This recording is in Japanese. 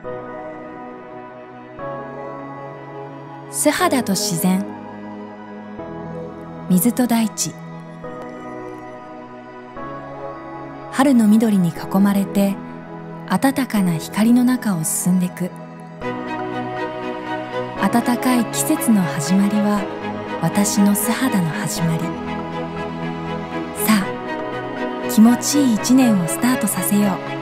素肌と自然、水と大地。春の緑に囲まれて暖かな光の中を進んでいく。暖かい季節の始まりは私の素肌の始まり。さあ、気持ちいい一年をスタートさせよう。